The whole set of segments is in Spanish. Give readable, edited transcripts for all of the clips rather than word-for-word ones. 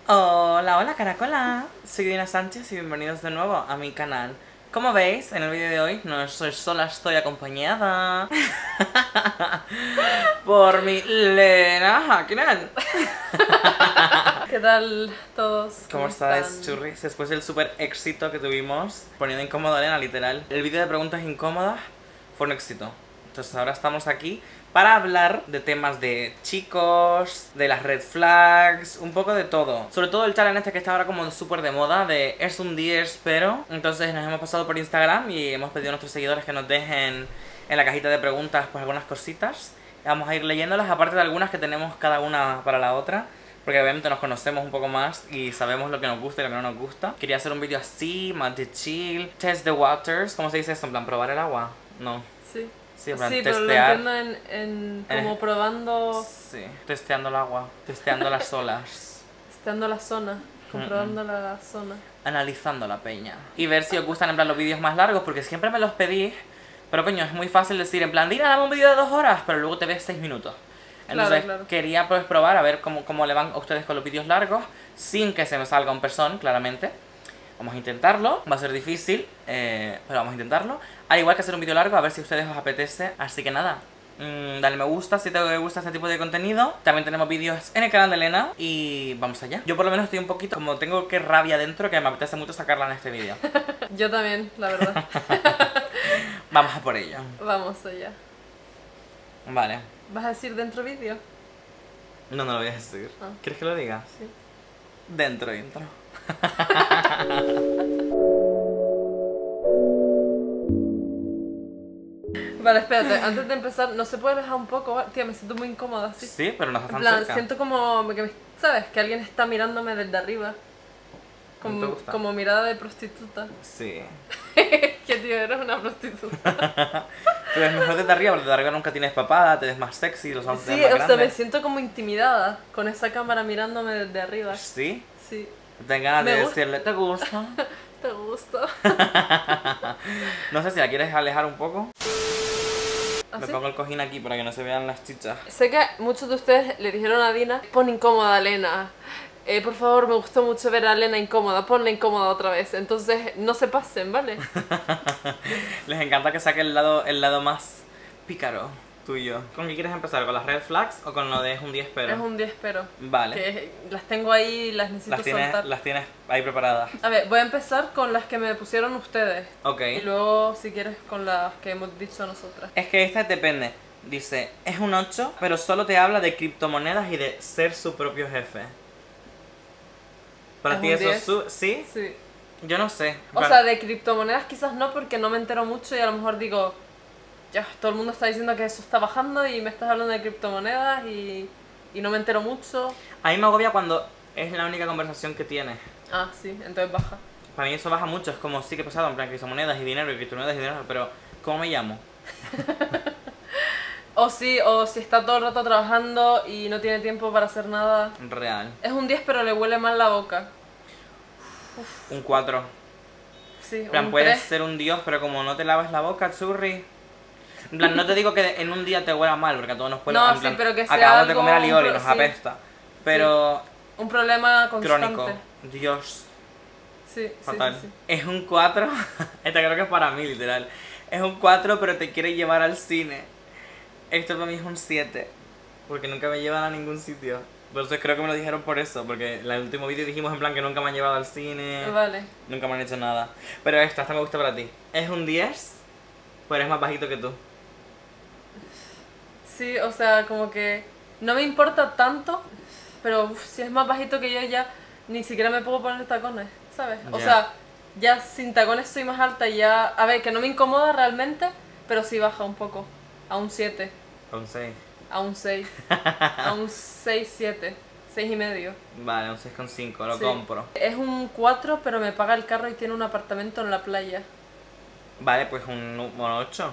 Hola, hola Caracola, soy Dina Sánchez y bienvenidos de nuevo a mi canal. Como veis, en el vídeo de hoy no estoy sola, estoy acompañada por mi Lena Hakkinen. ¿Qué tal todos? ¿Cómo estáis, churris? Después del super éxito que tuvimos poniendo incómodo a Lena, literal. El vídeo de preguntas incómodas fue un éxito. Entonces ahora estamos aquí para hablar de temas de chicos, de las red flags, un poco de todo. Sobre todo el challenge este que está ahora como súper de moda, de es un día espero. Entonces nos hemos pasado por Instagram y hemos pedido a nuestros seguidores que nos dejen en la cajita de preguntas pues algunas cositas. Vamos a ir leyéndolas, aparte de algunas que tenemos cada una para la otra, porque obviamente nos conocemos un poco más y sabemos lo que nos gusta y lo que no nos gusta. Quería hacer un vídeo así, más de chill. Test the waters, ¿cómo se dice eso? En plan, probar el agua. No. Sí. Sí, en plan, Sí, pero lo testear. entiendo como probando, Sí, testeando el agua, testeando las olas, estando la zona, comprobando la zona. analizando la peña. Y ver si os gustan en plan los vídeos más largos, porque siempre me los pedís. Pero coño, es muy fácil decir en plan, Dina, dame un vídeo de 2 horas, pero luego te ves 6 minutos. Entonces Claro. quería pues probar a ver cómo le van a ustedes con los vídeos largos, sin que se me salga un pezón, claramente. Vamos a intentarlo, va a ser difícil, pero vamos a intentarlo. Al igual que hacer un vídeo largo, a ver si a ustedes os apetece. Así que nada, dale me gusta si te gusta este tipo de contenido. También tenemos vídeos en el canal de Lena y vamos allá. Yo por lo menos estoy un poquito, como tengo que rabia dentro, que me apetece mucho sacarla en este vídeo. Yo también, la verdad. Vamos a por ello. Vamos allá. Vale. ¿Vas a decir dentro vídeo? No, no lo voy a decir. Ah. ¿Quieres que lo diga? Sí. Dentro intro. Vale, espérate, antes de empezar, ¿no se puede alejar un poco? Tía, me siento muy incómoda, ¿sí? Sí, pero no está En tan plan, cerca. siento como que, ¿sabes? Que alguien está mirándome desde arriba. ¿No te gusta? Como mirada de prostituta. Sí. Que tío, eres una prostituta. Te ves mejor desde arriba, porque desde arriba nunca tienes papada, te ves más sexy, los ojos te Sí, ven más o sea, me grandes. siento como intimidada con esa cámara mirándome desde arriba. ¿Sí? Sí. Tengo ganas de Me gusta. decirle, ¿te gusta? ¿Te gusta? No sé si la quieres alejar un poco. ¿Ah, Me sí? pongo el cojín aquí para que no se vean las chichas. Sé que muchos de ustedes le dijeron a Dina, pon incómoda a Lena. Por favor, me gustó mucho ver a Lena incómoda, ponla incómoda otra vez. Entonces, no se pasen, ¿vale? Les encanta que saque el lado más pícaro tuyo. ¿Con qué quieres empezar? ¿Con las red flags o con lo de es un día espero? Es un día espero. Vale. Que las tengo ahí y las necesito soltar. Las tienes ahí preparadas. A ver, voy a empezar con las que me pusieron ustedes. Ok. Y luego, si quieres, con las que hemos dicho nosotras. Es que esta depende. Dice, es un 8, pero solo te habla de criptomonedas y de ser su propio jefe. ¿Para ¿Es ti un eso 10? es ¿Sí? Sí. Yo no sé. O sea, de criptomonedas quizás no, porque no me entero mucho y a lo mejor digo, ya, todo el mundo está diciendo que eso está bajando y me estás hablando de criptomonedas y no me entero mucho. A mí me agobia cuando es la única conversación que tienes. Ah, sí, entonces baja. Para mí eso baja mucho, es como sí que he pasado, en plan criptomonedas y dinero y criptomonedas y dinero, pero ¿cómo me llamo? O sí, o si está todo el rato trabajando y no tiene tiempo para hacer nada. Real. Es un 10 pero le huele mal la boca. Un 4. Sí, En plan, un puedes 3. ser un dios, pero como no te laves la boca, churri. En plan, no te digo que en un día te huela mal, porque a todos nos puede No, en sí, plan, pero que sea acabamos de algo, comer alioli y un nos sí. apesta. Pero Un problema constante. crónico. Dios. Sí, Fatal. sí. Es un 4. Esta creo que es para mí, literal. Es un 4, pero te quiere llevar al cine. Esto para mí es un 7. Porque nunca me llevan a ningún sitio. Entonces creo que me lo dijeron por eso. Porque en el último vídeo dijimos en plan que nunca me han llevado al cine. Vale. Nunca me han hecho nada. Pero esta me gusta para ti. Es un 10, pero es más bajito que tú. Sí, o sea, como que no me importa tanto, pero si es más bajito que yo ya ni siquiera me puedo poner tacones, ¿sabes? O Ya. sea, ya sin tacones soy más alta y ya... A ver, que no me incomoda realmente, pero sí baja un poco. A un 7, Un 6. a un 6, a un 6, 7, 6 y medio. Vale, un 6,5. Lo Sí. compro. Es un 4, pero me paga el carro y tiene un apartamento en la playa. Vale, pues un 8.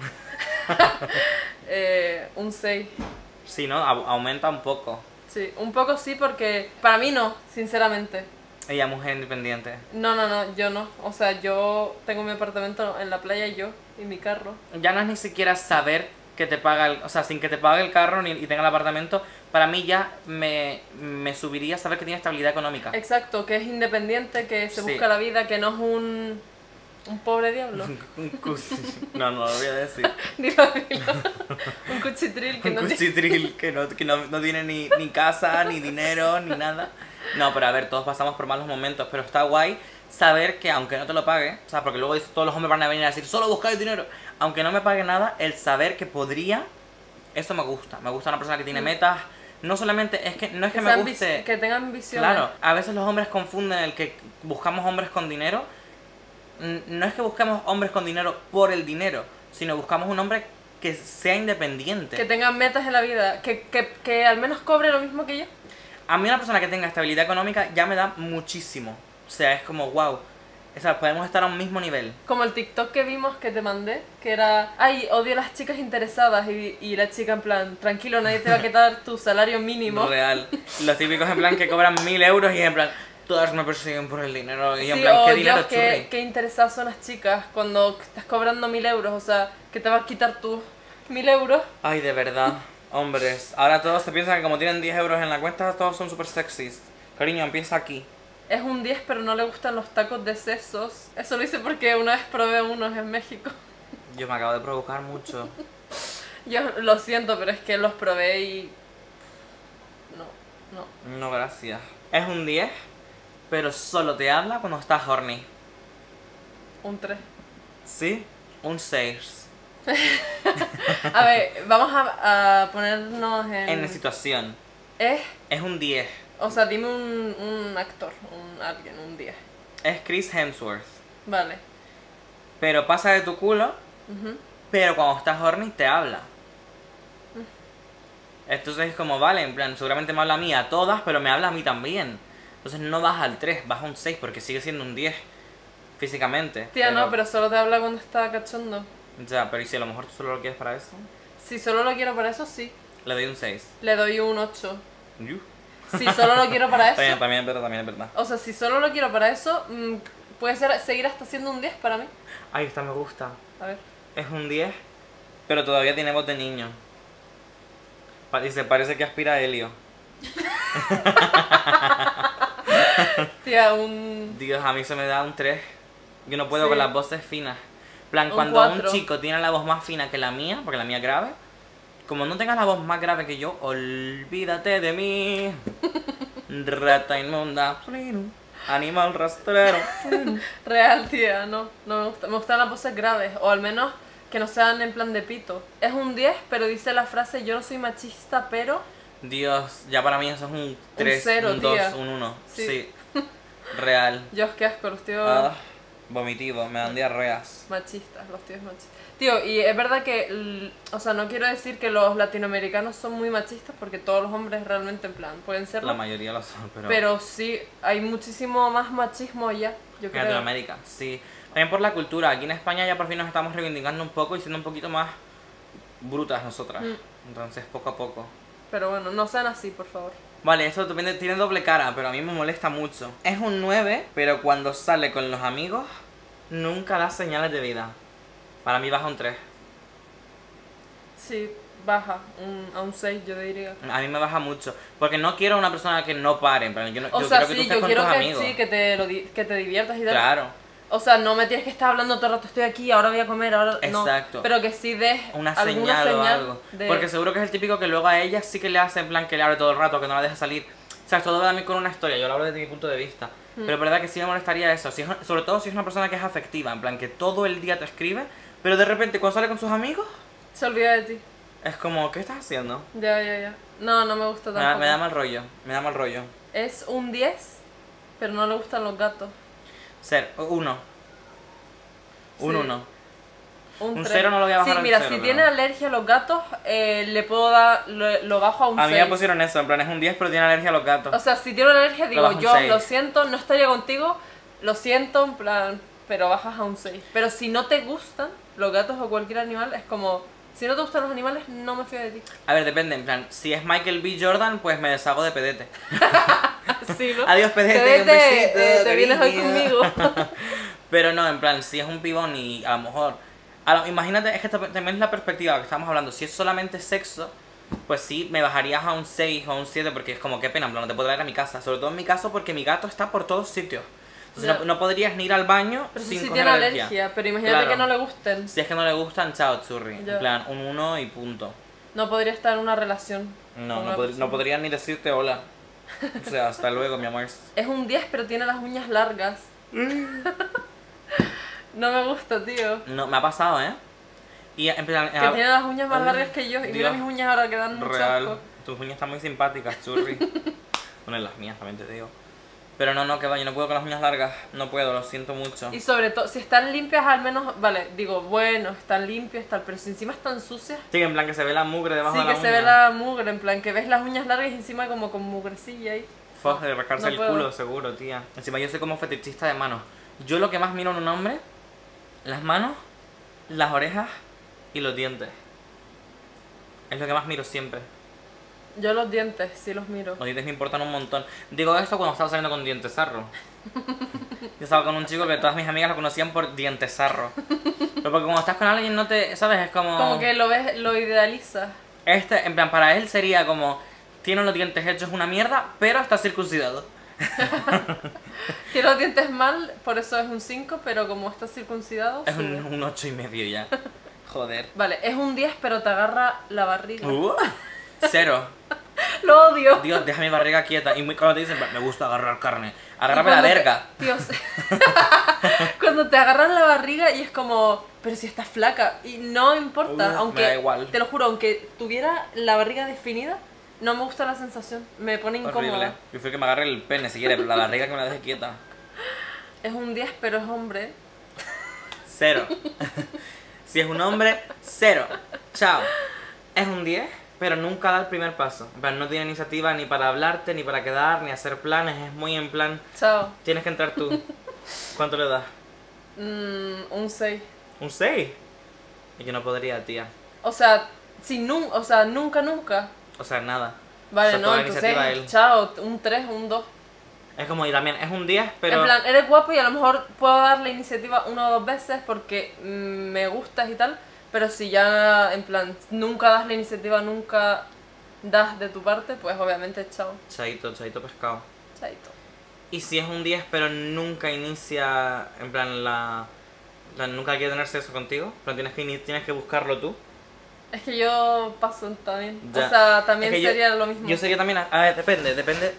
Un 6. Sí, ¿no? Aumenta un poco. Sí, un poco sí porque para mí no, sinceramente. Ella mujer independiente. No, yo no. O sea, yo tengo mi apartamento en la playa y mi carro. Ya no es ni siquiera saber que te paga o sea, sin que te pague el carro y tenga el apartamento, para mí ya me subiría saber que tiene estabilidad económica. Exacto, que es independiente, que se Sí. busca la vida, que no es un pobre diablo. No, no lo voy a decir. Dilo. Un cuchitril que Un no tiene... cuchitril que no tiene ni casa, ni dinero, ni nada. No, pero a ver, todos pasamos por malos momentos, pero está guay saber que aunque no te lo pague, o sea, porque luego todos los hombres van a venir a decir, solo buscáis dinero. Aunque no me pague nada, el saber que podría, eso me gusta. Me gusta una persona que tiene metas. No solamente, no es que me guste... Que tengan ambiciones. Claro, a veces los hombres confunden el que buscamos hombres con dinero. No es que busquemos hombres con dinero por el dinero, sino buscamos un hombre que sea independiente. Que tengan metas en la vida, que al menos cobre lo mismo que yo. A mí una persona que tenga estabilidad económica ya me da muchísimo. O sea, es como, wow. O sea, podemos estar a un mismo nivel. Como el TikTok que vimos que te mandé, que era, ay, odio a las chicas interesadas, y la chica en plan, tranquilo, nadie te va a quitar tu salario mínimo. Real. Los típicos en plan que cobran 1000 euros y en plan, todas me persiguen por el dinero. Y en Sí, plan, o ¿qué dinero, Dios, churri? qué interesadas son las chicas cuando estás cobrando 1000 euros, o sea, que te va a quitar tus 1000 euros. Ay, de verdad. Hombres, ahora todos se piensan que como tienen 10 euros en la cuenta, todos son súper sexys. Cariño, empieza aquí. Es un 10, pero no le gustan los tacos de sesos. Eso lo hice porque una vez probé unos en México. Yo me acabo de provocar mucho. Yo lo siento, pero es que los probé y... No. No, gracias. Es un 10, pero solo te habla cuando estás horny. Un 3. ¿Sí? Un 6. A ver, vamos a ponernos En la situación. Es... Es un 10. O sea, dime un actor, alguien, un 10. Es Chris Hemsworth. Vale. Pero pasa de tu culo, Ujú. pero cuando estás horny te habla. Entonces es como, vale, en plan, seguramente me habla a mí a todas, pero me habla a mí también. Entonces no vas al 3, vas a un 6 porque sigue siendo un 10 físicamente. Tía, no, pero solo te habla cuando está cachondo. Ya, pero ¿y si a lo mejor tú solo lo quieres para eso? Si solo lo quiero para eso, sí. Le doy un 6. Le doy un 8. Si solo lo quiero para eso... También es verdad. O sea, si solo lo quiero para eso, puede seguir hasta siendo un 10 para mí. Ay, esta me gusta. A ver. Es un 10, pero todavía tiene voz de niño. Dice, parece que aspira a helio. Tía, un... Dios, a mí se me da un 3. Yo no puedo Sí. con las voces finas. Plan, Un cuando 4. un chico tiene la voz más fina que la mía, porque la mía es grave, como no tengas la voz más grave que yo, olvídate de mí. Rata inmunda, animal rastrero. Real, tía, no me gusta. Me gustan las voces graves, o al menos que no sean en plan de pito. Es un 10, pero dice la frase, yo no soy machista, pero... Dios, ya para mí eso es un 3, cero, un 2, tía. un 1. Sí. Sí. Real. Dios, qué asco, los tíos Vomitivo, me dan diarreas. machistas, los tíos machistas. Tío, y es verdad que, o sea, no quiero decir que los latinoamericanos son muy machistas, porque todos los hombres realmente en plan pueden serlo. La mayoría lo son, Pero sí, hay muchísimo más machismo allá, yo En creo. Latinoamérica, sí. También por la cultura. Aquí en España ya por fin nos estamos reivindicando un poco y siendo un poquito más brutas nosotras. Entonces, poco a poco. Pero bueno, no sean así, por favor. Vale, esto tiene doble cara, pero a mí me molesta mucho. Es un 9, pero cuando sale con los amigos, nunca da señales de vida. Para mí baja un 3. Sí, baja a un 6, yo diría. A mí me baja mucho. Porque no quiero una persona que no pare. En plan, yo O yo sea, quiero que tú sí, estés yo con quiero tus que, amigos. sí, que te diviertas y tal. Claro. O sea, no me tienes que estar hablando todo el rato, estoy aquí, ahora voy a comer, ahora Exacto. no. Pero que sí des Una alguna señal o algo. de... Porque seguro que es el típico que luego a ella sí que le hace en plan que le abre todo el rato, que no la deja salir. O sea, todo va a mí con una historia, yo lo hablo desde mi punto de vista. Pero es verdad que sí me molestaría eso, sobre todo si es una persona que es afectiva, en plan que todo el día te escribe, pero de repente cuando sale con sus amigos, Se olvida de ti. es como, ¿qué estás haciendo? Ya. No me gusta Me tampoco. da mal rollo, me da mal rollo. Es un 10, pero no le gustan los gatos. Ser, 1. Un Sí. 1. Un Un 3. 0 no lo voy a bajar Sí, al mira, 0, si pero- tiene alergia a los gatos, le puedo dar, lo bajo a un A 6. mí me pusieron eso, en plan es un 10 pero tiene alergia a los gatos. O sea, si tiene una alergia, digo, bajo un yo 6. lo siento, no estaría contigo, lo siento, en plan, pero bajas a un 6. Pero si no te gustan los gatos o cualquier animal, es como, si no te gustan los animales, no me fío de ti. A ver, depende, en plan, si es Michael B. Jordan, pues me deshago de pedete. Sí, ¿no? Adiós, pedete, un Pedete, besito, te vienes hoy cariño. conmigo. Pero no, en plan, si es un pibón y a lo mejor... imagínate, es que también es la perspectiva que estamos hablando. Si es solamente sexo, pues sí, me bajarías a un 6 o a un 7 porque es como, qué pena, en plan, no te puedo traer a mi casa. Sobre todo en mi caso porque mi gato está por todos sitios. Entonces Ya. no podrías ni ir al baño Pero sin si coger tiene alergia, pero imagínate Claro. que no le gusten. Si es que no le gustan, chao, churri. Ya. En plan, un 1 y punto. No podría estar en una relación. No, con una no persona. podría ni decirte hola. O sea, hasta luego, mi amor. Es un 10, pero tiene las uñas largas. No me gusta, tío. No, me ha pasado, ¿eh? Y en plan, Que tiene las uñas más largas que yo. Y mira Dios. mis uñas ahora que dan mucho real. asco. Tus uñas están muy simpáticas, churri. Bueno, las mías también te digo. Pero no, que va, yo no puedo con las uñas largas. No puedo, lo siento mucho. Y sobre todo, si están limpias al menos, vale, digo, bueno, están limpias, tal, pero si encima están sucias, Sí, en plan que se ve la mugre debajo sí de la que uña. se ve la mugre, en plan que ves las uñas largas y encima como con mugrecilla ahí. Fos de rascarse No el puedo. culo, seguro, tía. Encima yo soy como fetichista de manos. Yo lo que más miro en un hombre, las manos, las orejas y los dientes. Es lo que más miro siempre. Yo los dientes, sí los miro. Los dientes me importan un montón. Digo esto cuando estaba saliendo con Dientesarro. Yo estaba con un chico que todas mis amigas lo conocían por Dientesarro. Pero porque cuando estás con alguien no te... ¿Sabes? Es como... Como que lo ves, lo idealizas. Este, en plan, para él sería como... Tiene los dientes hechos una mierda, pero está circuncidado. Tiene los dientes mal, por eso es un 5, pero como está circuncidado, Es sube. un 8,5 ya. Joder. Vale, es un 10, pero te agarra la barriga. 0. Lo odio. Dios, deja mi barriga quieta. Y cuando te dicen, me gusta agarrar carne, Y agárrame la cuando te- verga. Dios. Cuando te agarran la barriga y es como, pero si estás flaca. Y no importa, aunque, me da igual. te lo juro, aunque tuviera la barriga definida, no me gusta la sensación. Me pone incómoda. Horrible. Yo prefiero que me agarre el pene si quiere, pero la barriga que me la deje quieta. Es un 10, pero es hombre. 0. Si es un hombre, 0. Chao. Es un 10, pero nunca da el primer paso. En plan, no tiene iniciativa ni para hablarte, ni para quedar, ni hacer planes. Es muy en plan, Chao. tienes que entrar tú. ¿Cuánto le das? Un 6. ¿Un 6? Y yo no podría, tía. O sea, nunca, nunca. O sea, nada. Vale, O sea, no, toda la entonces, iniciativa él. chao, un 3, un 2. Es como, y también, es un 10, pero... En plan, eres guapo y a lo mejor puedo dar la iniciativa 1 o 2 veces porque me gustas y tal, pero si ya, en plan, nunca das la iniciativa, nunca das de tu parte, pues obviamente chao, Chaito pescado. chaito. Y si es un 10, pero nunca inicia, en plan, nunca quiere tener sexo contigo, pero tienes que buscarlo tú. Es que yo paso también, Ya. o sea, también Es que yo- sería lo mismo. Yo sería también, a ver, depende.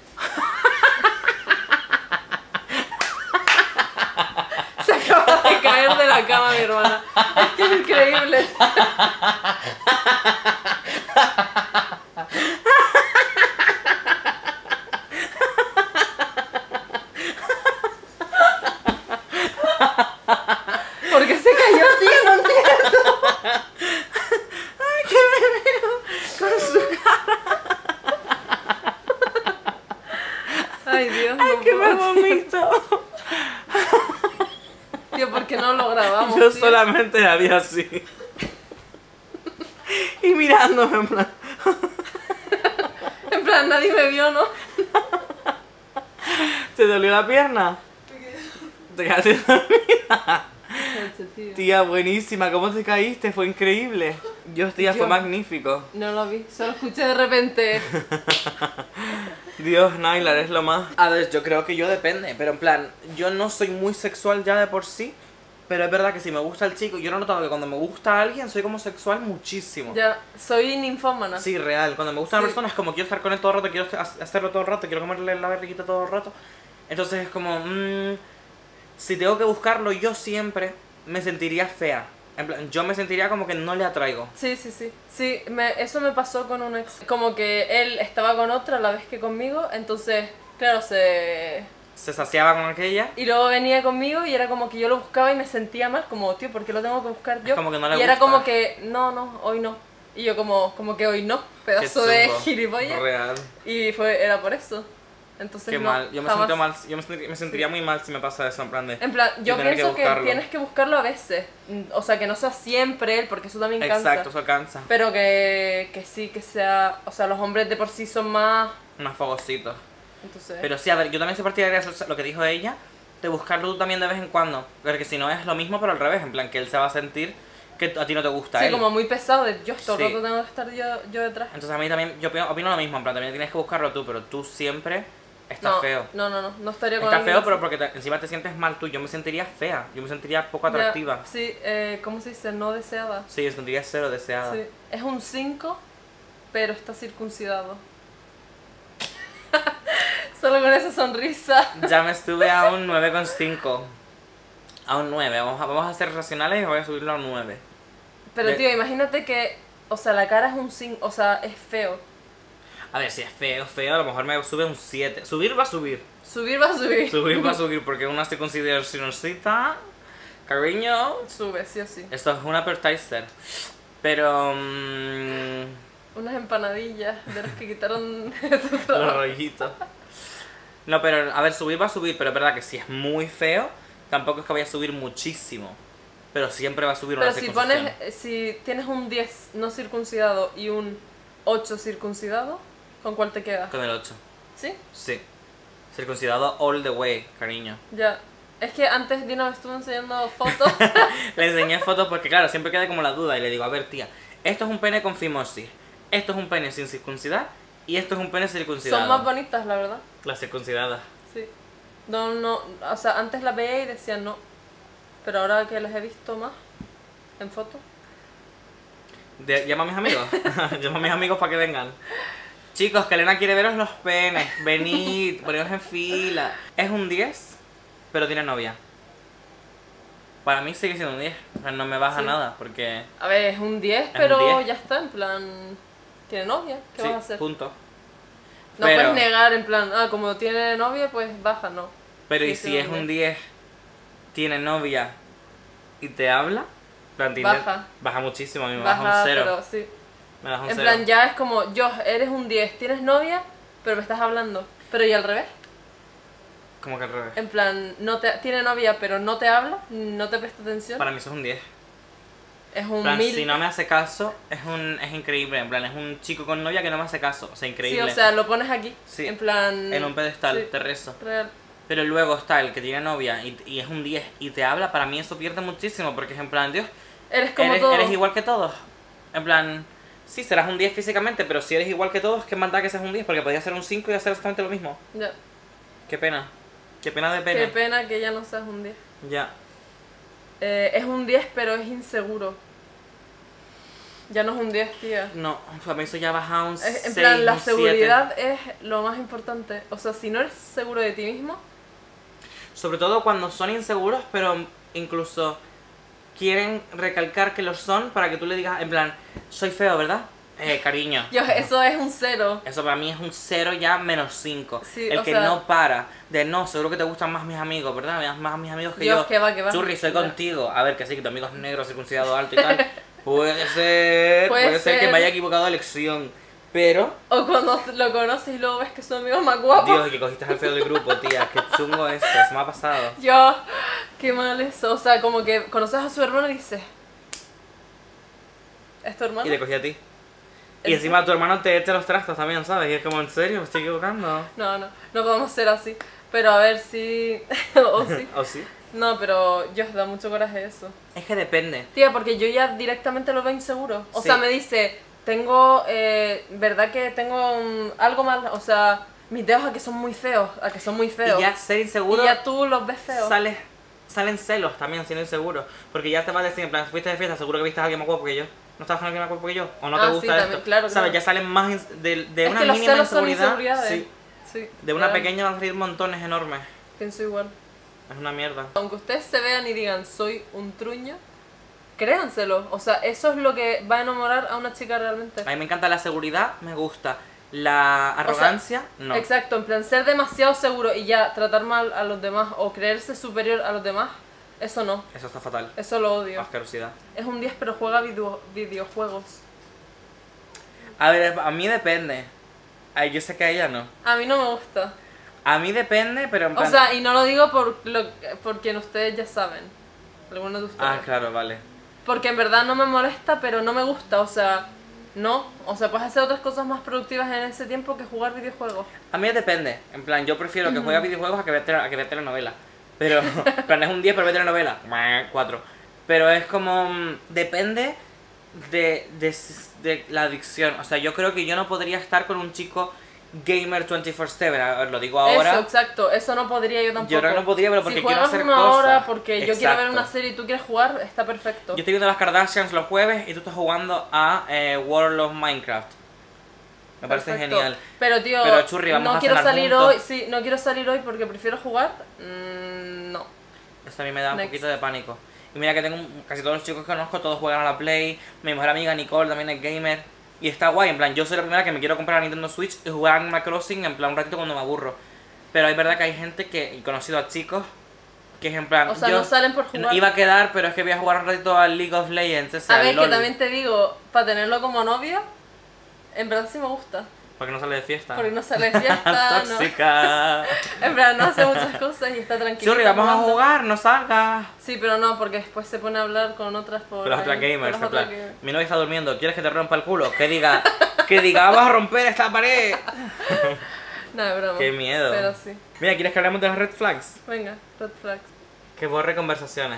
Se acaba de caer de la cama mi hermana. Es que es increíble. ¿Por qué se cayó, tío? No entiendo. ¡Ay, qué me veo con su cara! Ay, Dios, ¡Ay, no que me puedo. vomito! Tío, ¿por qué no lo grabamos, Yo tío? solamente la vi así. Y mirándome, en plan... En plan, nadie me vio, ¿no? ¿Te dolió la pierna? ¿Te quedaste dormida? Tío. Tía, buenísima, ¿cómo te caíste? Fue increíble. Tía, fue Yo- magnífico. No lo vi, solo escuché de repente. Dios, Nylar, es lo más. A ver, yo creo que yo depende, pero en plan, yo no soy muy sexual ya de por sí, pero es verdad que si me gusta el chico, yo no he notado que cuando me gusta a alguien soy como sexual muchísimo. Ya, soy ninfómana. Sí, real. Cuando me gusta una Sí. persona es como quiero estar con él todo el rato, quiero hacerlo todo el rato, quiero comerle la barriguita todo el rato. Entonces es como, si tengo que buscarlo yo siempre, me sentiría fea. En plan, yo me sentiría como que no le atraigo. Sí, sí, sí. Sí, eso me pasó con un ex. Como que él estaba con otra a la vez que conmigo, entonces, claro, Se saciaba con aquella. Y luego venía conmigo y era como que yo lo buscaba y me sentía mal, como, tío, ¿por qué lo tengo que buscar yo? como que no le y era gusta. como que, no, hoy no. Y yo como que hoy no, pedazo Qué de chungo. gilipollas. Real. Y era por eso. Entonces Qué no, mal. Yo me jamás. siento mal. Yo me sentiría muy mal si me pasa eso, en plan de... En plan, yo tener que pienso que, buscarlo. tienes que buscarlo a veces. O sea, que no sea siempre él, porque eso también cansa. Exacto, eso cansa. Pero que sí, que sea... O sea, los hombres de por sí son más... Unos fogositos. Entonces... Pero sí, a ver, yo también soy partidaria de lo que dijo ella, de buscarlo tú también de vez en cuando. Porque si no es lo mismo, pero al revés, en plan que él se va a sentir que a ti no te gusta Sí, él. como muy pesado, de yo todo el Sí. rato tengo que estar yo detrás. Entonces a mí también, yo opino lo mismo, en plan, también tienes que buscarlo tú, pero tú siempre estás No, feo. no estaría con Estás alguien feo, pero así. porque encima te sientes mal tú. Yo me sentiría fea, yo me sentiría poco Ya, atractiva. sí, ¿cómo se dice? No deseada. Sí, yo me sentiría cero deseada. Sí. Es un 5, pero está circuncidado. Solo con esa sonrisa. Ya me estuve a un 9,5. A un 9. Vamos a ser racionales y voy a subirlo a un 9. Pero tío, imagínate que, o sea, la cara es un 5, o sea, es feo. A ver, si es feo, feo, a lo mejor me sube un 7. Subir va a subir. Subir va a subir. Subir va a subir porque una se considera sinosita. Cariño. Sube, sí o sí. Esto es un appetizer. Pero... Unas empanadillas de las que quitaron los rollitos. No, pero a ver, subir va a subir, pero es verdad que si es muy feo, tampoco es que vaya a subir muchísimo. Pero siempre va a subir Pero una si circuncisión. pones, si tienes un 10 no circuncidado y un 8 circuncidado, ¿con cuál te quedas? Con el 8. ¿Sí? Sí. Circuncidado all the way, cariño. Ya. Es que antes Dino me estuvo enseñando fotos. Le enseñé fotos porque, claro, siempre queda como la duda. Y le digo, a ver, tía, esto es un pene con fimosis. Esto es un pene sin circuncidar. Y esto es un pene circuncidado. Son más bonitas, la verdad. La circuncidada. Sí. No, o sea, antes las veía y decía no. Pero ahora que las he visto más en fotos. Llama a mis amigos. Llama a mis amigos para que vengan. Chicos, que Elena quiere veros los penes. Venid, poneros en fila. Es un 10, pero tiene novia. Para mí sigue siendo un 10. O sea, no me baja Sí. nada porque... A ver, es un 10, un pero 10. ya está, en plan. ¿Tiene novia? ¿Qué sí, vas a hacer? punto. No Pero- puedes negar, en plan, como tiene novia, pues baja, no. Pero Sí, ¿y sí, si es un 10, tiene novia y te habla? En plan, Tinder, Baja. baja muchísimo, a mí me baja Baja, un 0. pero sí. Me baja un En 0. plan, ya es como, yo, eres un 10, tienes novia, pero me estás hablando. Pero y al revés. Como que al revés. En plan, tiene novia, pero no te habla, no te presta atención. Para mí eso es un 10. Es En un plan, 1000. si no me hace caso, es increíble. En plan, es un chico con novia que no me hace caso. O sea, Sí, increíble. o sea, lo pones aquí. Sí. En plan. En un pedestal, sí, te rezo. real. Pero luego está el que tiene novia y es un 10 y te habla, para mí eso pierde muchísimo. Porque es en plan, Dios, Eres como todo. eres igual que todos. En plan, sí, serás un 10 físicamente, pero si eres igual que todos, ¿qué más da que seas un 10? Porque podría ser un 5 y hacer exactamente lo mismo. Ya. Qué pena. Qué pena de pena. Qué pena que ya no seas un 10. Ya. Es un 10, pero es inseguro. Ya no es un 10, tía. No, para mí eso ya baja a un 6, En plan, la un 7. seguridad es lo más importante. O sea, si no eres seguro de ti mismo, Sobre todo cuando son inseguros, pero incluso quieren recalcar que lo son para que tú le digas, en plan, soy feo, ¿verdad? Cariño. Dios, eso es un 0. Eso para mí es un 0 ya menos 5. Sí, el o que sea- no para de no, seguro que te gustan más mis amigos, ¿verdad? Más mis amigos que Dios, yo. que va. Churri, soy Ya. contigo. A ver, que sí, que tu amigo es negro, circuncidado alto y tal. Puede ser, Puede ser que ser. me haya equivocado de elección. Pero, O cuando lo conoces y luego ves que su amigo es más guapo. Dios, y que cogiste al feo del grupo, tía. Qué chungo eso, se me ha pasado. Yo, qué mal eso. O sea, como que conoces a su hermano y dices, ¿es tu hermano? Y le cogí a ti. Y ¿En encima tu hermano te echa los trastos también, ¿sabes? Y es como, ¿en serio? ¿Me estoy equivocando? No podemos ser así. Pero a ver si. O sí. ¿O sí? No, pero Dios, da mucho coraje eso. Es que depende. Tía, porque yo ya directamente lo veo inseguro. O Sí. sea, me dice, tengo, ¿verdad que tengo algo mal? O sea, mis dedos a que son muy feos, a que son muy feos. Y ya ser inseguro, Y ya tú los ves feos. salen celos también siendo inseguro. Porque ya te vas a decir, en plan, fuiste de fiesta, seguro que viste a alguien más guapo que yo. ¿No estabas con alguien más guapo que yo? ¿O no te Ah, sí, gusta también, esto? claro, ¿Sabes? claro. Ya salen más de Es una que los mínima celos son inseguridad. inseguridades. Sí. Sí, De una real. pequeña van a salir montones enormes. Pienso igual. Es una mierda. Aunque ustedes se vean y digan, soy un truño, créanselo. O sea, eso es lo que va a enamorar a una chica realmente. A mí me encanta la seguridad, me gusta. La arrogancia, no. Exacto, en plan, ser demasiado seguro y ya tratar mal a los demás o creerse superior a los demás, eso no. Eso está fatal. Eso lo odio. Asquerosidad. Es un 10 pero juega videojuegos. A ver, a mí depende. Ay, yo sé que a ella no. A mí no me gusta. A mí depende, pero en O plan... sea, y no lo digo por quien ustedes ya saben. Algunos de ustedes. Ah, claro, vale. Porque en verdad no me molesta, pero no me gusta. O sea, no. O sea, puedes hacer otras cosas más productivas en ese tiempo que jugar videojuegos. A mí depende. En plan, yo prefiero que juegue videojuegos a que vea telenovelas. Pero, en plan, es un 10 pero ve telenovela. 4. Pero es como... depende de la adicción. O sea, yo creo que yo no podría estar con un chico gamer 24/7. A ver, lo digo ahora. Eso, exacto. Eso no podría yo tampoco. Yo creo que no podría, pero porque si quiero hacer una cosas. hora porque yo quiero ver Exacto. una serie y tú quieres jugar, está perfecto. Yo estoy viendo las Kardashians los jueves y tú estás jugando a World of Minecraft. Me parece Perfecto. genial. Pero tío, Pero, churri, vamos no a quiero cenar salir juntos. hoy, sí, no quiero salir hoy porque prefiero jugar. No. Esto a mí me da un Next. poquito de pánico. Y mira que tengo casi todos los chicos que conozco, todos juegan a la Play. Mi mejor amiga Nicole también es gamer. Y está guay, en plan, yo soy la primera que me quiero comprar la Nintendo Switch y jugar a Animal Crossing en plan un ratito cuando me aburro. Pero hay verdad que hay gente que, he conocido a chicos, que es en plan, O sea, yo no salen por jugar. iba a quedar, pero es que voy a jugar un ratito al League of Legends, ese, A al ver, que LOL, también te digo, para tenerlo como novio, en verdad sí me gusta. porque no sale de fiesta. Porque no sale de fiesta, no. Tóxica. En verdad no hace muchas cosas y está tranquilo. Churri, vamos a jugar, no salgas. Sí, pero no, porque después se pone a hablar con otras por Con las otras ahí, gamers, con las en plan, otras gamers. mi novia está durmiendo, ¿quieres que te rompa el culo? Que diga, vamos a romper esta pared. No, es broma. Qué miedo. Pero sí. Mira, ¿quieres que hablemos de las red flags? Venga, red flags. Que borre conversaciones.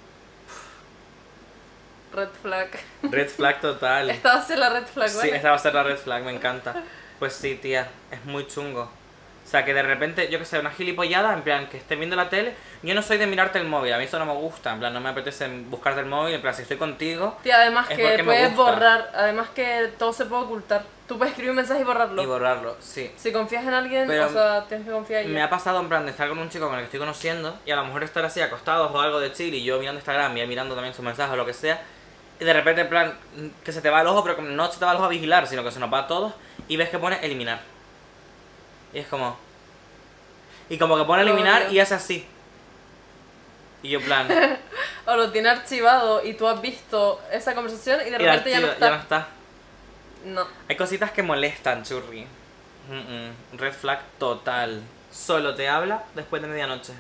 Red flag. Red flag total. Esta va a ser la red flag, Sí, ¿vale? esta va a ser la red flag, me encanta. Pues sí, tía, es muy chungo. O sea, que de repente, yo que sé, una gilipollada, en plan, que esté viendo la tele. Yo no soy de mirarte el móvil, a mí eso no me gusta. En plan, no me apetece buscarte el móvil, en plan, si estoy contigo. Tía, además Es que porque me puedes gusta. borrar, además que todo se puede ocultar. Tú puedes escribir un mensaje y borrarlo. Y borrarlo, sí. Si confías en alguien, Pero o sea, tienes que confiar en Me ella. ha pasado en plan de estar con un chico con el que estoy conociendo y a lo mejor estar así acostados o algo de chill y yo mirando Instagram y él mirando también sus mensajes o lo que sea y de repente en plan que se te va el ojo, pero no se te va el ojo a vigilar, sino que se nos va a todos y ves que pone eliminar. Y es como... Y como que pone eliminar Obvio. y hace así. Y yo en plan... O lo tiene archivado y tú has visto esa conversación y de y repente ya no archiva, está. ya no está. No. Hay cositas que molestan, churri. Red flag total. Solo te habla después de medianoche.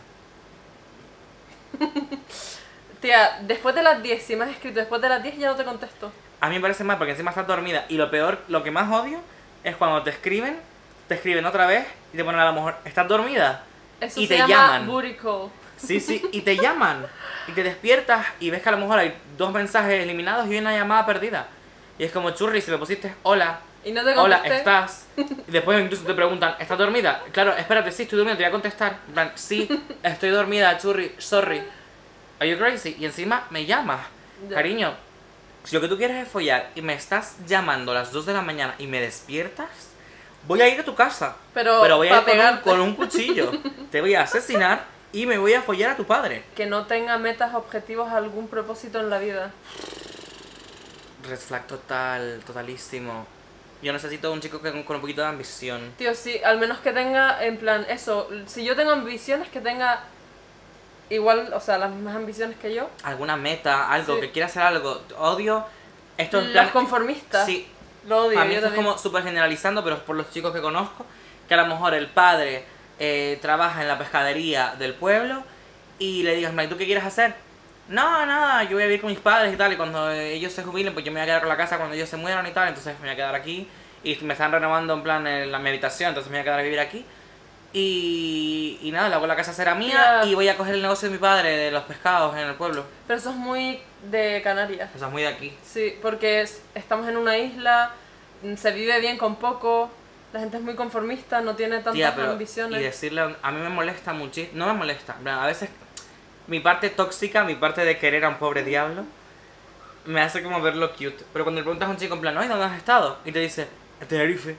Tía, después de las 10, si me has escrito después de las 10 ya no te contesto. A mí me parece mal porque encima estás dormida. Y lo peor, lo que más odio es cuando te escriben otra vez y te ponen a lo mejor, ¿estás dormida? Eso Y se te llama llaman. booty call. Sí, sí, y te llaman. Y te despiertas y ves que a lo mejor hay 2 mensajes eliminados y una llamada perdida. Y es como, churri, si me pusiste hola, Y no te hola, contesté. ¿estás? Y después incluso te preguntan, ¿estás dormida? Claro, espérate, sí, estoy dormida, te voy a contestar. En plan, sí, estoy dormida, churri, sorry. Are you crazy? Y encima me llamas. Ya. Cariño, si lo que tú quieres es follar y me estás llamando a las 2 de la mañana y me despiertas, voy a ir a tu casa. Pero voy a ir pa' pegarte. con un cuchillo. Te voy a asesinar y me voy a follar a tu padre. Que no tenga metas, objetivos, algún propósito en la vida. Red flag total, totalísimo. Yo necesito un chico con un poquito de ambición. Tío, sí, al menos que tenga, en plan, eso. Si yo tengo ambiciones, que tenga igual, o sea, las mismas ambiciones que yo. Alguna meta, algo, Sí. que quiera hacer algo. Odio esto en Los plan... conformistas. Sí, Lo odio, a mí yo esto es también. como súper generalizando, pero es por los chicos que conozco, que a lo mejor el padre trabaja en la pescadería del pueblo y le digas, "Mike, ¿tú qué quieres hacer?" No, nada, yo voy a vivir con mis padres y tal, y cuando ellos se jubilen, pues yo me voy a quedar con la casa cuando ellos se mueran y tal, entonces me voy a quedar aquí. Y me están renovando en plan mi habitación, entonces me voy a quedar a vivir aquí. Y nada, luego la casa será mía Ya. y voy a coger el negocio de mi padre de los pescados en el pueblo. Pero eso es muy de Canarias. O sea, es muy de aquí. Sí, porque estamos en una isla, se vive bien con poco, la gente es muy conformista, no tiene tantas Tía, pero ambiciones. y decirle, a mí me molesta muchísimo, no me molesta, en plan, a veces mi parte tóxica, mi parte de querer a un pobre diablo, me hace como verlo cute. Pero cuando le preguntas a un chico en plan, "Ay, ¿dónde has estado?" Y te dice, "En Tenerife."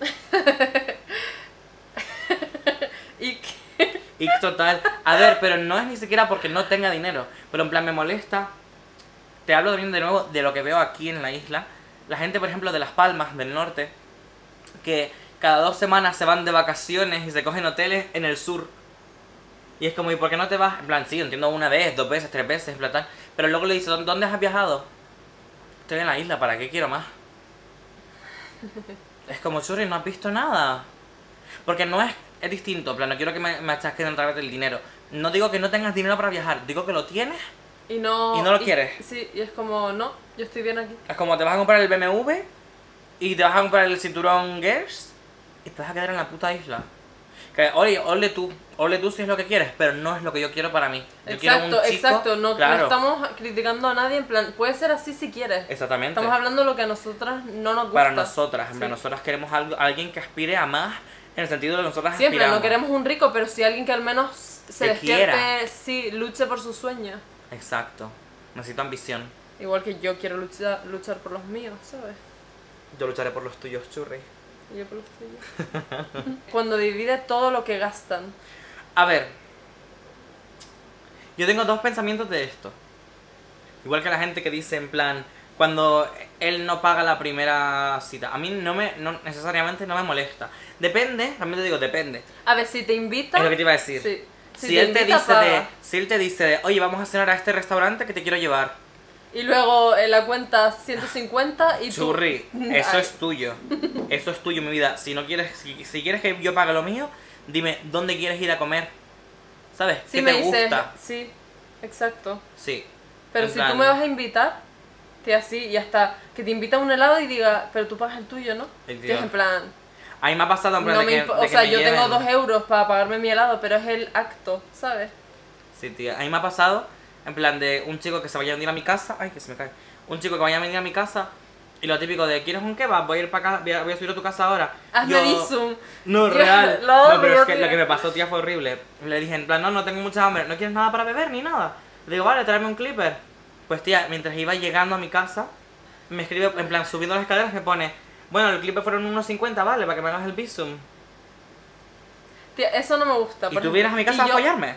Y Y total, a ver, pero no es ni siquiera porque no tenga dinero, pero en plan me molesta. Te hablo también de nuevo de lo que veo aquí en la isla. La gente, por ejemplo, de Las Palmas, del norte, que cada 2 semanas se van de vacaciones y se cogen hoteles en el sur. Y es como, ¿y por qué no te vas? En plan, sí, entiendo, 1 vez, 2 veces, 3 veces, en plan tal. Pero luego le dices, ¿dónde has viajado? Estoy en la isla, ¿para qué quiero más? Es como, churri, no has visto nada. Porque no es distinto, en plan, no quiero que me achasquen otra vez el dinero. No digo que no tengas dinero para viajar, digo que lo tienes. no, ¿Y no lo quieres? Sí, y es como, no, yo estoy bien aquí. Es como te vas a comprar el BMW y te vas a comprar el cinturón Gears y te vas a quedar en la puta isla. Que, oye, ole tú si es lo que quieres, pero no es lo que yo quiero para mí. Yo quiero un chico, exacto, no, claro. no estamos criticando a nadie, en plan, puede ser así si quieres. Exactamente. Estamos hablando de lo que a nosotras no nos gusta. Para nosotras, en Sí. plan, nosotras queremos alguien que aspire a más en el sentido de lo que nosotras Siempre, aspiramos. no queremos un rico, pero sí alguien que al menos se Que despierte, quiera. sí, luche por sus sueños. Exacto. Necesito ambición. Igual que yo quiero luchar por los míos, ¿sabes? Yo lucharé por los tuyos, churri. Y yo por los tuyos. Cuando divide todo lo que gastan. A ver, yo tengo dos pensamientos de esto. Igual que la gente que dice en plan, cuando él no paga la primera cita. A mí no necesariamente no me molesta. Depende, también te digo, depende. A ver, si te invita... Es lo que te iba a decir. Sí. Si él te invita, dice paga. si él te dice, oye, vamos a cenar a este restaurante que te quiero llevar. Y luego en la cuenta 150 y tú... Churri, eso Ay. es tuyo. Eso es tuyo, mi vida. Si no quieres, si quieres que yo pague lo mío, dime dónde quieres ir a comer. ¿Sabes? Sí, ¿Qué me te dices... gusta? Sí, exacto. Sí. Pero En si plan, tú me vas a invitar, que así, y hasta que te invita a un helado y diga, pero tú pagas el tuyo, ¿no? El Que es en plan... a mí me ha pasado en plan No de me que, impo- de o que sea, me yo tengo lleven. 2 euros para pagarme mi helado, pero es el acto, ¿sabes? Sí, tía. A mí me ha pasado en plan de un chico que se vaya a venir a mi casa. Ay, que se me cae. Un chico que vaya a venir a mi casa. Y lo típico de, ¿quieres un kebab? Voy a ir para acá, voy a subir a tu casa ahora. Hazme Bizum. No, Yo real. lo No, pero odio, es que tío. lo que me pasó, tía, fue horrible. Le dije, en plan, no tengo mucha hambre. ¿No quieres nada para beber ni nada? Le digo, vale, tráeme un clipper. Pues, tía, mientras iba llegando a mi casa, me escribe, en plan, subiendo las escaleras, me pone, bueno, el clipper fueron unos 50, vale, para que me hagas el Bizum. Tía, eso no me gusta. ¿Y por tú ejemplo. vienes a mi casa Y a yo- follarme?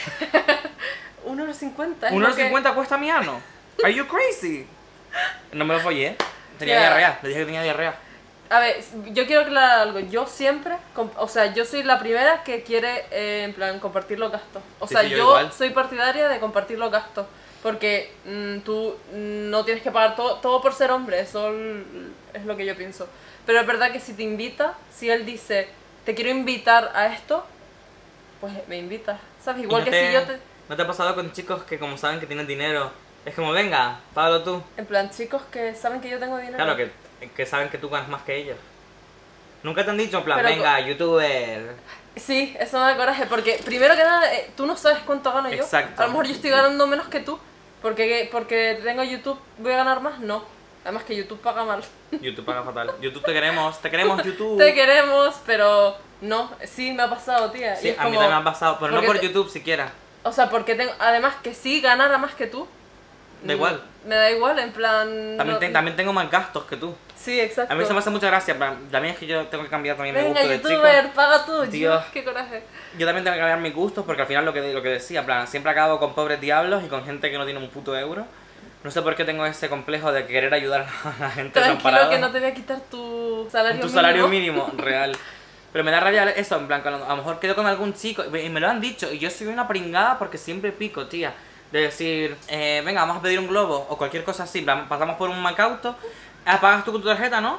1,50 es 1,50 cuesta mi ano. Are you crazy? No me lo follé. Tenía Tía. diarrea. Le dije que tenía diarrea. A ver, yo quiero aclarar algo. Yo siempre, o sea, yo soy la primera que quiere, en plan, compartir los gastos. O Sí, sea, sí, yo yo igual. soy partidaria de compartir los gastos. Porque tú no tienes que pagar todo por ser hombre. Eso es lo que yo pienso. Pero es verdad que si te invita, si él dice, te quiero invitar a esto, pues me invitas. ¿Sabes? Igual ¿Y no que si yo te... ¿No te ha pasado con chicos que como saben que tienen dinero, es como, venga, págalo tú? En plan, chicos que saben que yo tengo dinero. Claro, que saben que tú ganas más que ellos. Nunca te han dicho en plan, Pero venga, youtuber. Sí, eso me da coraje, porque primero que nada, tú no sabes cuánto gano yo. Exacto. A lo mejor yo estoy ganando menos que tú, porque tengo YouTube, voy a ganar más, no. Además que YouTube paga mal. YouTube paga fatal. YouTube te queremos YouTube. Te queremos, pero no, sí me ha pasado, tía. Sí, Y es a mí como- también me ha pasado, pero no porque por te- YouTube siquiera. O sea, porque tengo, además que sí ganara más que tú. Da igual. Me da igual, en plan... También, no- también tengo más gastos que tú. Sí, exacto. A mí eso me hace mucha gracia, en plan, también es que yo tengo que cambiar también mi Venga, gusto de chico. youtuber, paga tú. Dios. Qué coraje. Yo también tengo que cambiar mis gustos porque al final lo que decía, en plan, siempre acabo con pobres diablos y con gente que no tiene un puto euro. No sé por qué tengo ese complejo de querer ayudar a la gente Tranquilo desamparada. que no te voy a quitar tu salario Tu mínimo. salario mínimo, real. Pero me da rabia eso, en plan, cuando a lo mejor quedo con algún chico y me lo han dicho y yo soy una pringada porque siempre pico, tía. De decir, venga, vamos a pedir un globo o cualquier cosa así, en plan, pasamos por un Macauto, pagas tú con tu tarjeta, ¿no?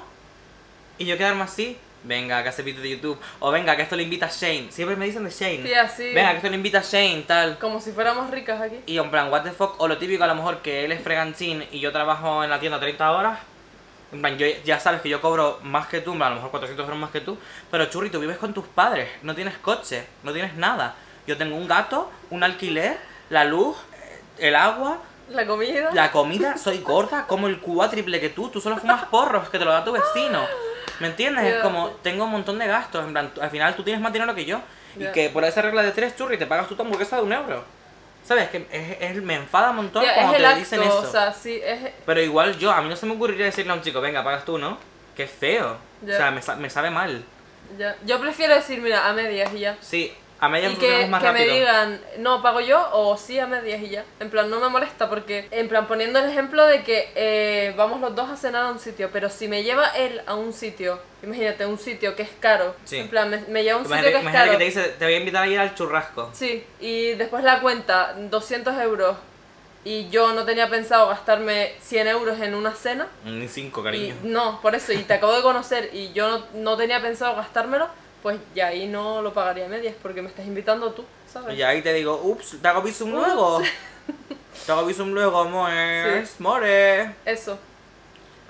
Y yo quedarme así, venga, que hace vídeo de YouTube, o venga, que esto lo invita Shane. Siempre me dicen de Shane. Sí, así. Venga, que esto lo invita Shane, tal. Como si fuéramos ricas aquí. Y en plan, what the fuck, o lo típico a lo mejor que él es freganchín y yo trabajo en la tienda 30 horas. En plan, yo ya sabes que yo cobro más que tú, en plan, a lo mejor 400 euros más que tú. Pero churri, tú vives con tus padres, no tienes coche, no tienes nada. Yo tengo un gato, un alquiler, la luz, el agua, La comida. la comida, soy gorda, como el cuádruple que tú solo fumas porros, que te lo da tu vecino. ¿Me entiendes? Es Ya. como, tengo un montón de gastos, en plan, al final tú tienes más dinero que yo. Ya. Y que por esa regla de 3 churri te pagas tú tu hamburguesa de 1 euro. ¿Sabes? Que me enfada un montón Tía, cuando es el te dicen acto, eso. o sea, sí, es... Pero igual yo, a mí no se me ocurriría decirle a un chico, venga, pagas tú, ¿no? Qué feo. Ya. O sea, me sabe mal. Ya. Yo prefiero decir, mira, a medias y ya. Sí, a medias Y funcionamos que, más que me rápido. digan, no, pago yo o sí a medias y ya. En plan, no me molesta porque, en plan, poniendo el ejemplo de que vamos los dos a cenar a un sitio, pero si me lleva él a un sitio, imagínate, un sitio que es caro. Sí. En plan, me lleva a un Imagínate, sitio que es imagínate caro. que te dice, te voy a invitar a ir al churrasco. Sí, y después la cuenta, 200 euros. Y yo no tenía pensado gastarme 100 euros en una cena. Ni 5, Y cariño. no, por eso, y te acabo de conocer y yo no tenía pensado gastármelo, pues ya ahí no lo pagaría a medias porque me estás invitando tú, ¿sabes? Y ahí te digo, ups, te hago visum luego. Te hago visum luego, more. Sí. More. Eso.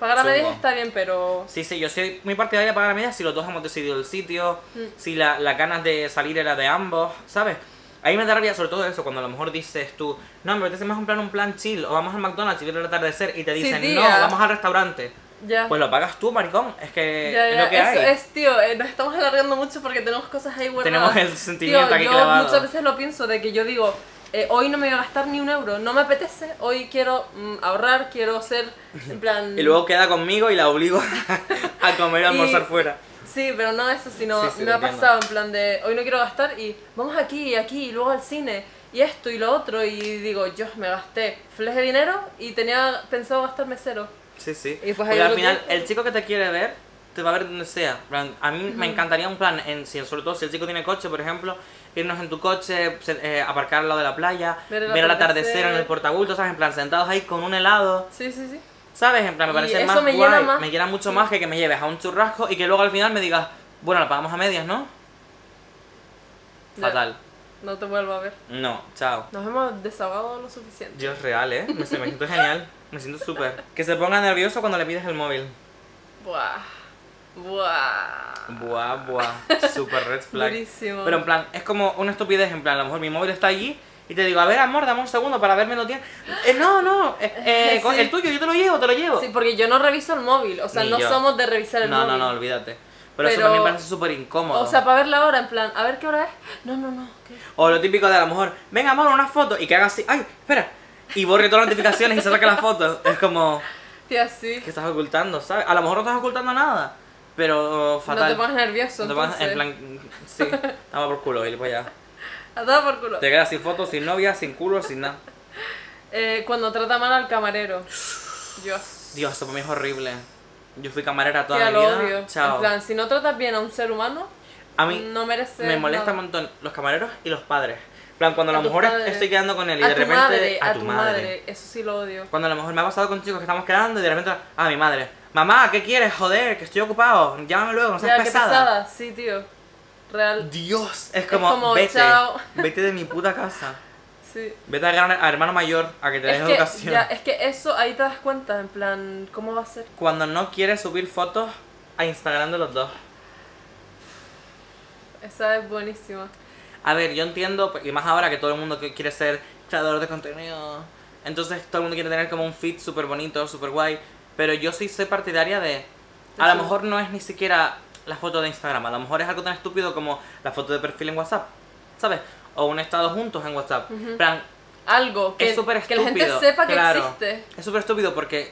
Pagar a medias Chungo. está bien, pero... Sí, sí, yo soy muy partidaria de pagar a medias si los dos hemos decidido el sitio, si las ganas de salir era de ambos, ¿sabes? Ahí me da rabia sobre todo eso, cuando a lo mejor dices tú, no, me apetece más un plan chill, o vamos al McDonald's y ver el atardecer, y te Sí, dicen, tía. no, vamos al restaurante. Ya. Pues lo pagas tú, maricón, es que Ya, es ya, lo que hay. eso es, tío, nos estamos alargando mucho porque tenemos cosas ahí guardadas. Tenemos el sentimiento Tío, aquí yo clavado. muchas veces lo pienso de que yo digo, hoy no me voy a gastar ni un euro, no me apetece, hoy quiero ahorrar, quiero ser, en plan... Y luego queda conmigo y la obligo a comer y a almorzar Y- fuera. Sí, pero no eso, sino Sí, sí, me lo ha entiendo. pasado en plan de, hoy no quiero gastar y vamos aquí y aquí y luego al cine y esto y lo otro y digo, yo me gasté fleje de dinero y tenía pensado gastarme cero. Sí, sí. Y pues Porque ahí al lo final, tienes. el chico que te quiere ver, te va a ver donde sea. En plan, a mí me encantaría un plan, sobre todo si el chico tiene coche, por ejemplo, irnos en tu coche, aparcar al lado de la playa, Ver el ver el atardecer atardecer. en el portabulto, ¿sabes? En plan, sentados ahí con un helado, Sí, sí, sí. ¿sabes? En plan, me Y parece eso más me guay, llena más. me llena mucho más que me lleves a un churrasco y que luego al final me digas, bueno, la pagamos a medias, ¿no? Ya. Fatal. No te vuelvo a ver. No, chao. Nos hemos desahogado lo suficiente. Dios real, ¿eh? Me siento genial, me siento súper. Que se ponga nervioso cuando le pides el móvil. Buah. Buah. Buah, buah, super red flag. Durísimo. Pero en plan, es como una estupidez, en plan, a lo mejor mi móvil está allí y te digo, a ver, amor, dame un segundo para verme los dientes. No, Sí. el tuyo, yo te lo llevo. Sí, porque yo no reviso el móvil, o sea, Ni no yo. somos de revisar el móvil. No, olvídate. Pero eso Pero- también parece súper incómodo. O sea, para ver la hora, en plan, a ver qué hora es. No, ¿qué? O lo típico de a lo mejor, venga, amor, una foto, y que haga así, ay, espera, y borre todas las notificaciones y se saque la foto. Es como, Tía, sí. ¿qué estás ocultando, sabes? A lo mejor no estás ocultando nada, pero fatal. No te pongas nervioso, No te pongas- entonces. en plan, sí, dame por culo, y pues ya. A todo por culo. Te quedas sin fotos, sin novia, sin culo, sin nada. Cuando trata mal al camarero. Dios. Dios, eso para mí es horrible. Yo fui camarera toda Tía, mi lo vida. odio. Chao. En plan, si no tratas bien a un ser humano, A mí no merece me molesta un nada. montón los camareros y los padres. En plan, cuando a lo tus mejor padres. estoy quedando con él y A de tu repente. madre, a tu madre. Eso sí lo odio. Cuando a lo mejor me ha pasado con chicos que estamos quedando y de repente. A mi madre. Mamá, ¿qué quieres? Joder, que estoy ocupado. Llámame luego, no seas Ya, qué pesada. pesada. Sí, tío. Real. Dios, es como, como, vete. chao. Vete de mi puta casa. Sí. Vete a hermano mayor a que te des Es que, educación. ya, es que eso ahí te das cuenta, en plan, ¿cómo va a ser? Cuando no quieres subir fotos a Instagram de los dos. Esa es buenísima. A ver, yo entiendo, y más ahora que todo el mundo quiere ser creador de contenido, entonces todo el mundo quiere tener como un feed súper bonito, súper guay, pero yo sí soy partidaria de... A lo mejor no es ni siquiera la foto de Instagram, a lo mejor es algo tan estúpido como la foto de perfil en WhatsApp, ¿sabes? O un estado juntos en WhatsApp. En plan, Algo que, es súper que la gente estúpido, sepa que claro. existe. Es súper estúpido porque...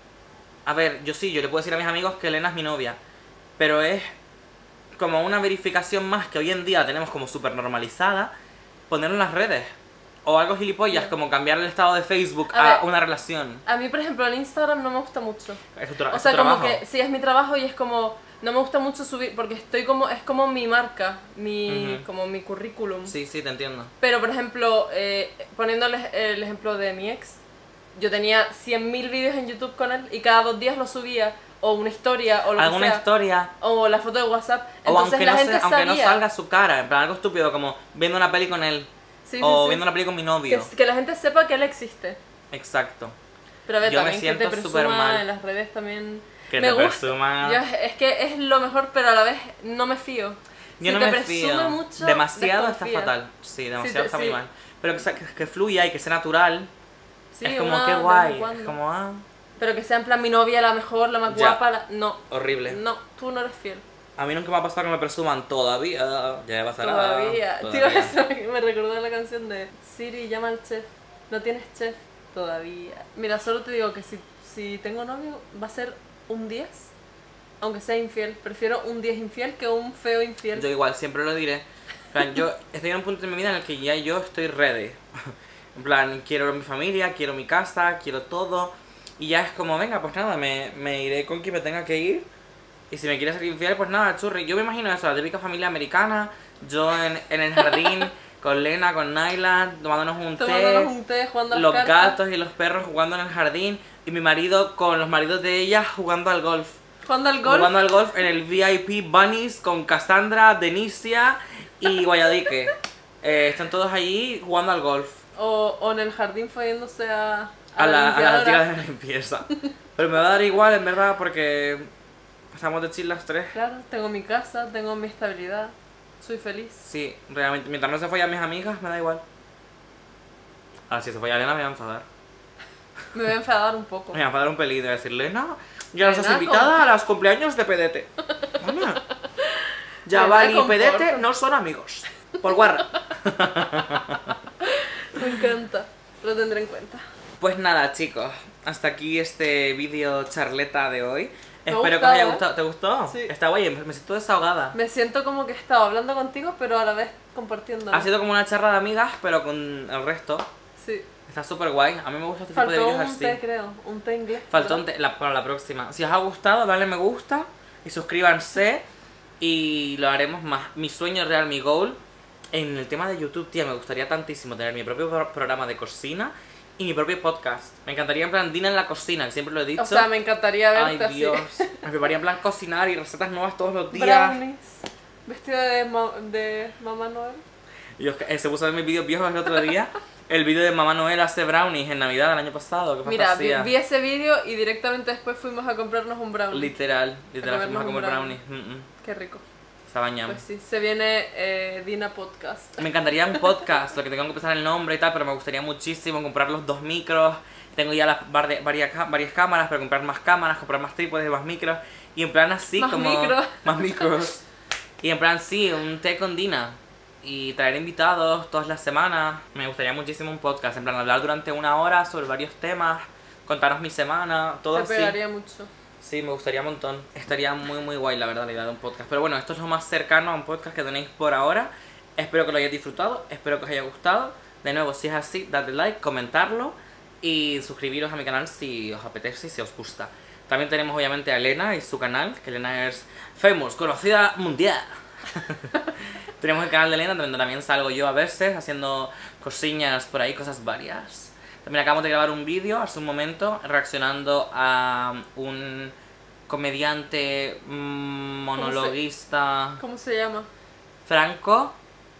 A ver, yo le puedo decir a mis amigos que Elena es mi novia, pero es como una verificación más que hoy en día tenemos como súper normalizada, ponerlo en las redes. O algo gilipollas, como cambiar el estado de Facebook A a ver. una relación. A mí, por ejemplo, en Instagram no me gusta mucho. Es O sea, como que sí, es mi trabajo y es como... No me gusta mucho subir porque estoy como... Es como mi marca, Ujú. como mi currículum. Sí, sí, te entiendo. Pero, por ejemplo, poniéndoles el ejemplo de mi ex, yo tenía 100.000 vídeos en YouTube con él y cada 2 días lo subía, o una historia, o lo Alguna que sea, historia, o la foto de WhatsApp. o Entonces aunque, la no, gente aunque no sabía. salga su cara, en plan algo estúpido como viendo una peli con él, Sí, sí, o sí. viendo una peli con mi novio. Que la gente sepa que él existe. Exacto. Pero a ver, Yo me también que te siento súper presuma mal. en las redes también. Que me te gusta. presuma. Yo, es que es lo mejor, pero a la vez no me fío. Yo Si no te me presume fío. mucho, Demasiado está desconfía. fatal. Sí, demasiado está muy sí. mal. Pero que fluya y que sea natural. Sí, es como una que de vez en guay. cuando. Es como, ah, Pero que sea en plan mi novia, la mejor, la más Ya. guapa. No, horrible. no, tú no eres fiel. A mí nunca me ha pasado que me presuman todavía. Ya me pasará. Todavía. Tío, Todavía. eso me recordó la canción de Siri, llama al chef. ¿No tienes chef? Todavía. Mira, solo te digo que si tengo novio, va a ser un 10. Aunque sea infiel. Prefiero un 10 infiel que un feo infiel. Yo igual, siempre lo diré. En plan, yo estoy en un punto de mi vida en el que ya yo estoy ready. En plan, quiero mi familia, quiero mi casa, quiero todo. Y ya es como, venga, pues nada, me iré con quien me tenga que ir. Y si me quiere ser infiel, pues nada, churri. Yo me imagino eso, la típica familia americana. Yo en el jardín, con Lena, con Naila, tomándonos un Tomándonos un té, jugando a las los cartas. gatos y los perros jugando en el jardín. Y mi marido con los maridos de ella jugando al golf. Jugando al golf. Jugando al golf en el VIP Bunnies con Cassandra, Denicia y Guayadique. Están todos allí jugando al golf. O en el jardín follándose a A la las limpiadora. chicas de la limpieza. Pero me va a dar igual, en verdad, porque pasamos de chill las tres. Claro, tengo mi casa, tengo mi estabilidad, soy feliz. Sí, realmente, mientras no se follan mis amigas, me da igual. Ahora, si se folla Elena, me va a enfadar. Me voy a enfadar un poco. Me va a enfadar un pelito y decirle, no, ya nos has Elena, invitada a los cumpleaños de Pedete. Bueno, ya Elena, Vali y comporta. Pedete no son amigos. Por guarra. Me encanta, lo tendré en cuenta. Pues nada, chicos, hasta aquí este vídeo charleta de hoy. Me ha Espero que os haya gustado, gustado. ¿Te gustó? Sí. Está guay, me siento desahogada. Me siento como que he estado hablando contigo, pero a la vez compartiendo. Ha sido como una charla de amigas, pero con el resto. Sí. Está súper guay. A mí me gusta este tipo de Faltó vídeos un así. té, creo. Un té inglés. Faltó un ¿verdad? té para la próxima. Si os ha gustado, dale me gusta y suscríbanse y lo haremos más. Mi sueño real, mi goal en el tema de YouTube, tía, me gustaría tantísimo tener mi propio programa de cocina y mi propio podcast. Me encantaría en plan Dina en la cocina, que siempre lo he dicho. O sea, me encantaría verte Ay, Dios. así. Me prepararía en plan cocinar y recetas nuevas todos los días. Brownies. Vestida de Mamá Noel. Y se puso a ver mis vídeos viejos el otro día. El vídeo de Mamá Noel hace brownies en Navidad del año pasado. Qué Mira, fantasía. vi ese vídeo y directamente después fuimos a comprarnos un brownie. Literal, fuimos a comernos un comer brownie. brownies. Qué rico. Se bañamos. Pues sí, se viene Dina Podcast. Me encantaría un podcast, lo que tengo que pensar el nombre y tal, pero me gustaría muchísimo comprar los 2 micros. Tengo ya varias cámaras, pero comprar más cámaras, comprar más trípodes, más micros. Y en plan así Más como... micros. Más micros. Y en plan sí, un té con Dina. Y traer invitados todas las semanas. Me gustaría muchísimo un podcast, en plan hablar durante 1 hora sobre varios temas, contaros mi semana, todo Te así. pegaría mucho. Sí, me gustaría un montón. Estaría muy muy guay la verdad la idea de un podcast. Pero bueno, esto es lo más cercano a un podcast que tenéis por ahora. Espero que lo hayáis disfrutado, espero que os haya gustado. De nuevo, si es así, dadle like, comentarlo y suscribiros a mi canal si os apetece y si os gusta. También tenemos obviamente a Elena y su canal, que Elena es famous, conocida mundial. Tenemos el canal de Elena, donde también salgo yo a veces haciendo cosillas por ahí, cosas varias. También acabamos de grabar un vídeo hace un momento reaccionando a un comediante monologuista ¿Cómo se llama? Franco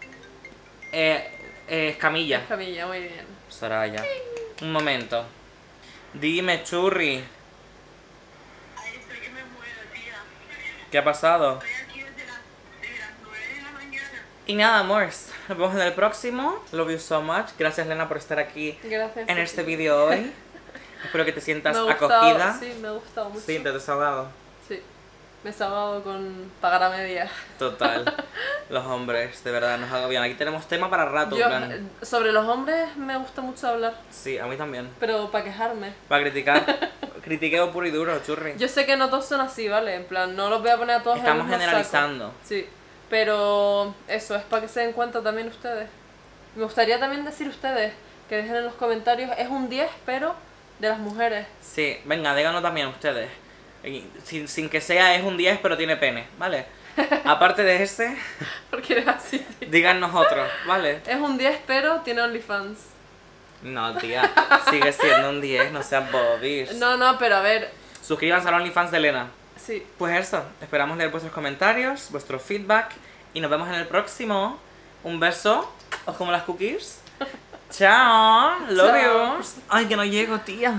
Escamilla. Camilla, muy bien. Soraya. Un momento. Dime, churri. Ay, estoy que me muero, tía. ¿Qué ha pasado? Estoy aquí desde las 9 de la mañana. Y nada, amores. Nos vemos en el próximo. Love you so much. Gracias, Lena, por estar aquí Gracias. en este vídeo hoy. Espero que te sientas Me ha gustado, acogida. Sí, me ha gustado mucho. Sí, te has desahogado. Sí. Me he salvado con pagar a media. Total. Los hombres, de verdad, nos agobian. Aquí tenemos tema para rato. Yo, en plan. sobre los hombres me gusta mucho hablar, Sí, a mí también. pero para quejarme. Para criticar. Critiqueo puro y duro, churri. Yo sé que no todos son así, ¿vale? En plan, no los voy a poner a todos Estamos en el mismo generalizando. saco. Sí, pero eso es para que se den cuenta también ustedes. Me gustaría también decir ustedes que dejen en los comentarios, es un 10, pero de las mujeres. Sí, venga, díganos también ustedes. Sin que sea es un 10 pero tiene pene, ¿vale? Aparte de ese, Porque eres así, tío. díganos otros, ¿vale? Es un 10, pero tiene OnlyFans. No, tía, sigue siendo un 10, no seas bobis. No, pero a ver, Suscríbanse al OnlyFans de Elena. sí. Pues eso, esperamos leer vuestros comentarios, vuestro feedback y nos vemos en el próximo. Un beso, os como las cookies. Chao, love Chao. you. Ay, que no llego, tía.